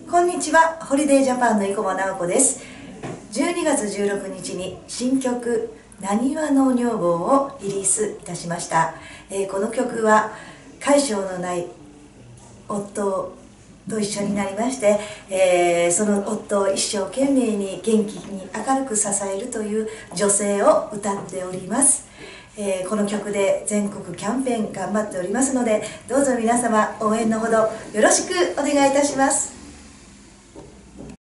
こんにちは、ホリデージャパンの生駒直子です。12月16日に新曲「なにわの女房」をリリースいたしました。この曲は甲斐性のない夫と一緒になりまして、その夫を一生懸命に元気に明るく支えるという女性を歌っております。この曲で全国キャンペーン頑張っておりますので、どうぞ皆様応援のほどよろしくお願いいたします。